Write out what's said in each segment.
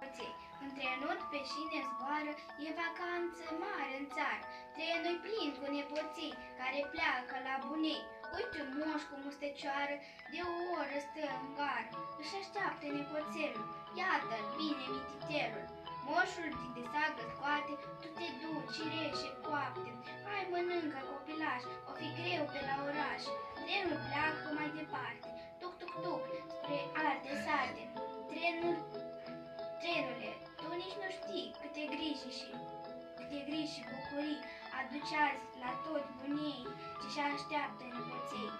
nepoței. În trenut pe șine zboară, e vacanță mare în țară. Trenul plin cu nepoții care pleacă la bunei. Uite un moș cu mustăcioară, de o oră stă în gară. Își așteaptă nepoțelul, iată-l, vine mititelul. Moșul din desagă scoate, tu te duci, cireșe coapte. Hai mănâncă, copilaș, o fi greu pe la oraș. Trenul pleacă mai departe, tuc, tuc, tuc, spre alte sate. Trenule, tu nici nu știi câte griji și bucurii aduce azi la toți bunii ce-și așteaptă nepoței.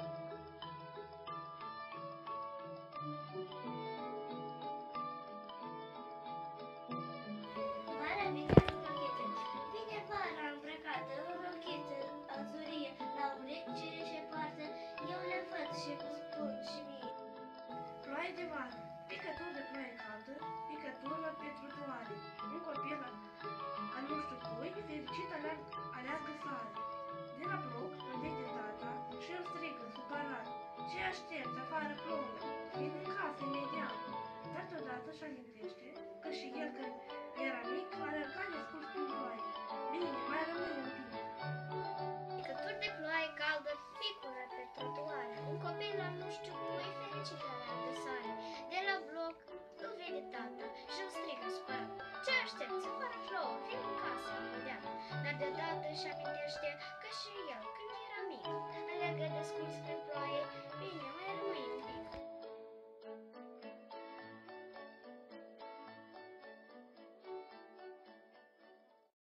Vara vine în rochete, vine vara îmbrăcată în rochete azurie, la urechi cireșe poartă, eu le văd și îmi spun și mie. Ploaie de vară, picătură de ploaie caldă, picătură pe trotuare. Un copil al nu știu cui, fericit aleargă sare. De la bloc îl vede tata și îl strigă supărat. Ce aștepți, afară plouă, vine în casă imediat. Dar deodată își amintește că și el când era mic alerga nescurs prin ploaie. Bine, mai rămâne un pic. Picături de ploaie caldă, picură pe trotuare. Un copil al nu știu cui, fericit aleargă sare. De la bloc îl vede tata și îl strigă supărat. Ce aștepți, afară plouă, vin în casă imediat. Dar deodată își amintește că și el, când era mic, aleargă descurs prin